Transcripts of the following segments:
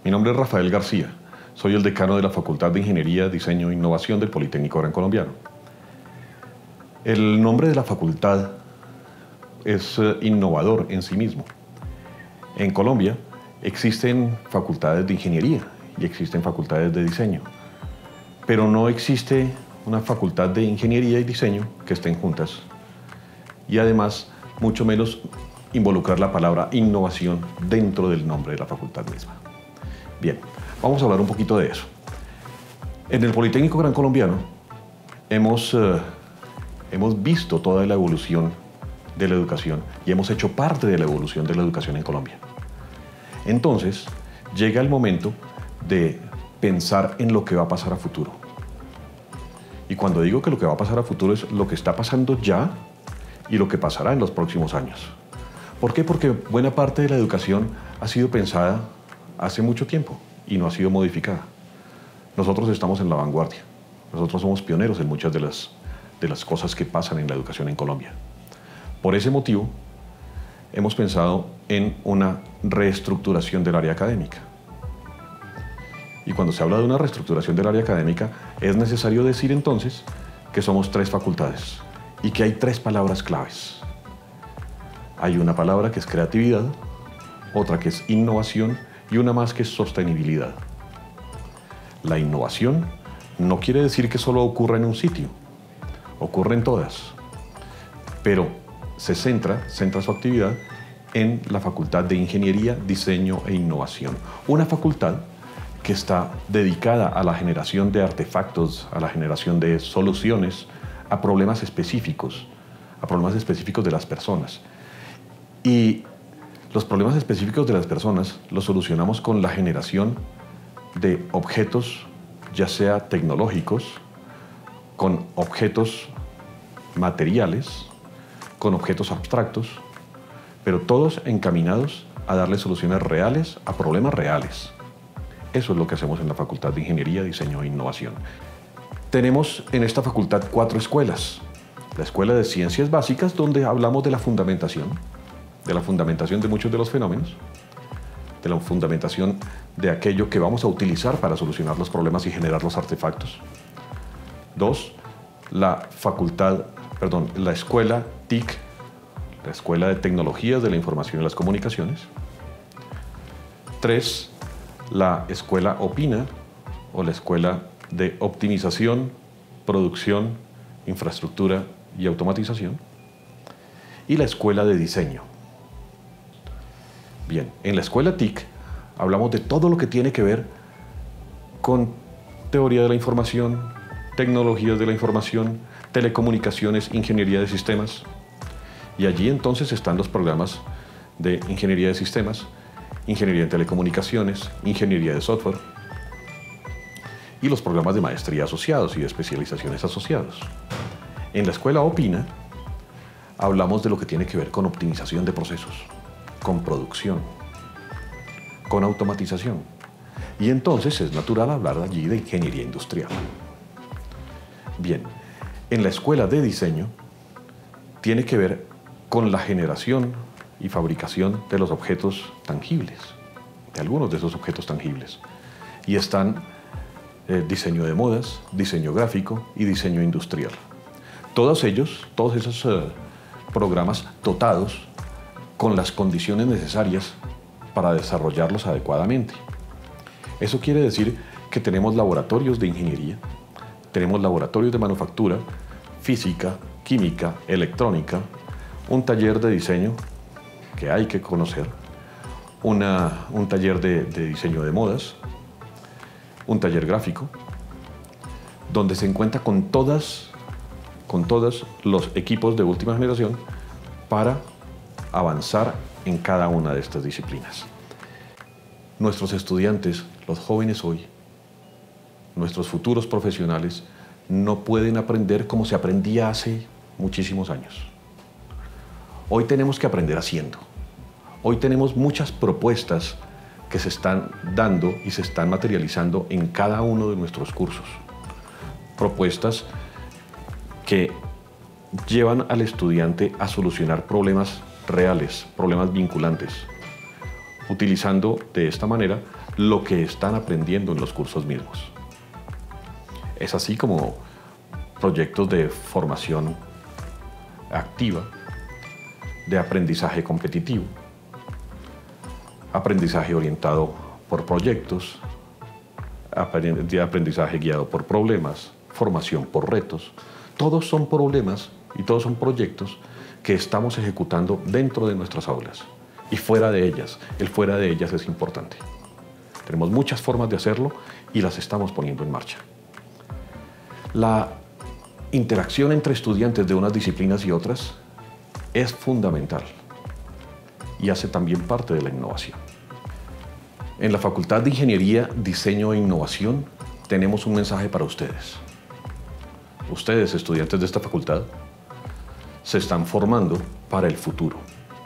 Mi nombre es Rafael García. Soy el decano de la Facultad de Ingeniería, Diseño e Innovación del Politécnico Gran Colombiano. El nombre de la facultad es innovador en sí mismo. En Colombia existen facultades de ingeniería y existen facultades de diseño, pero no existe una facultad de ingeniería y diseño que estén juntas. Y además, mucho menos involucrar la palabra innovación dentro del nombre de la facultad misma. Bien, vamos a hablar un poquito de eso. En el Politécnico Gran Colombiano hemos visto toda la evolución de la educación y hemos hecho parte de la evolución de la educación en Colombia. Entonces, llega el momento de pensar en lo que va a pasar a futuro. Y cuando digo que lo que va a pasar a futuro es lo que está pasando ya y lo que pasará en los próximos años. ¿Por qué? Porque buena parte de la educación ha sido pensada hace mucho tiempo y no ha sido modificada. Nosotros estamos en la vanguardia. Nosotros somos pioneros en muchas de las cosas que pasan en la educación en Colombia. Por ese motivo, hemos pensado en una reestructuración del área académica. Y cuando se habla de una reestructuración del área académica, es necesario decir entonces que somos 3 facultades y que hay 3 palabras claves. Hay una palabra que es creatividad, otra que es innovación y una más que es sostenibilidad. La innovación no quiere decir que solo ocurra en un sitio, ocurre en todas, pero se centra su actividad en la Facultad de Ingeniería, Diseño e Innovación. Una facultad que está dedicada a la generación de artefactos, a la generación de soluciones a problemas específicos de las personas. Y los problemas específicos de las personas los solucionamos con la generación de objetos, ya sea tecnológicos, con objetos materiales, con objetos abstractos, pero todos encaminados a darle soluciones reales a problemas reales. Eso es lo que hacemos en la Facultad de Ingeniería, Diseño e Innovación. Tenemos en esta facultad 4 escuelas. La Escuela de Ciencias Básicas, donde hablamos de la fundamentación de muchos de los fenómenos, de la fundamentación de aquello que vamos a utilizar para solucionar los problemas y generar los artefactos. 2, la Escuela TIC, la Escuela de Tecnologías de la Información y las Comunicaciones. 3, la Escuela OPINA, o la Escuela de Optimización, Producción, Infraestructura y Automatización. Y la Escuela de Diseño. Bien, en la Escuela TIC hablamos de todo lo que tiene que ver con teoría de la información, tecnologías de la información, telecomunicaciones, ingeniería de sistemas. Y allí entonces están los programas de ingeniería de sistemas, ingeniería en telecomunicaciones, ingeniería de software y los programas de maestría asociados y de especializaciones asociados. En la Escuela OPINA hablamos de lo que tiene que ver con optimización de procesos, con producción, con automatización. Y entonces es natural hablar allí de ingeniería industrial. Bien, en la Escuela de Diseño tiene que ver con la generación y fabricación de los objetos tangibles, de algunos de esos objetos tangibles. Y están diseño de modas, diseño gráfico y diseño industrial. Todos esos programas dotados con las condiciones necesarias para desarrollarlos adecuadamente. Eso quiere decir que tenemos laboratorios de ingeniería, tenemos laboratorios de manufactura, física, química, electrónica, un taller de diseño que hay que conocer, un taller de diseño de modas, un taller gráfico, donde se encuentra con todos los equipos de última generación para avanzar en cada una de estas disciplinas. Nuestros estudiantes, los jóvenes hoy, nuestros futuros profesionales, no pueden aprender como se aprendía hace muchísimos años. Hoy tenemos que aprender haciendo. Hoy tenemos muchas propuestas que se están dando y se están materializando en cada uno de nuestros cursos. Propuestas que llevan al estudiante a solucionar problemas reales, problemas vinculantes, utilizando de esta manera lo que están aprendiendo en los cursos mismos. Es así como proyectos de formación activa, de aprendizaje competitivo, aprendizaje orientado por proyectos, de aprendizaje guiado por problemas, formación por retos. Todos son problemas y todos son proyectos que estamos ejecutando dentro de nuestras aulas y fuera de ellas. El fuera de ellas es importante. Tenemos muchas formas de hacerlo y las estamos poniendo en marcha. La interacción entre estudiantes de unas disciplinas y otras es fundamental y hace también parte de la innovación. En la Facultad de Ingeniería, Diseño e Innovación tenemos un mensaje para ustedes. Ustedes, estudiantes de esta facultad, se están formando para el futuro.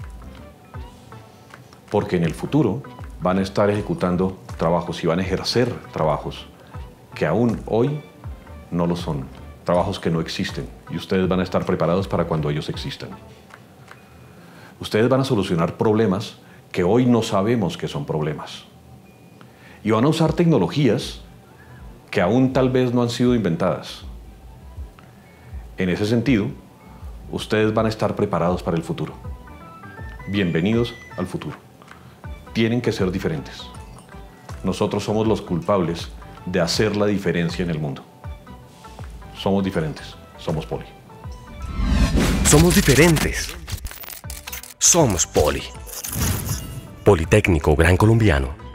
Porque en el futuro van a estar ejecutando trabajos y van a ejercer trabajos que aún hoy no lo son, trabajos que no existen, y ustedes van a estar preparados para cuando ellos existan. Ustedes van a solucionar problemas que hoy no sabemos que son problemas. Y van a usar tecnologías que aún tal vez no han sido inventadas. En ese sentido, ustedes van a estar preparados para el futuro. Bienvenidos al futuro. Tienen que ser diferentes. Nosotros somos los culpables de hacer la diferencia en el mundo. Somos diferentes. Somos Poli. Somos diferentes. Somos Poli. Politécnico Gran Colombiano.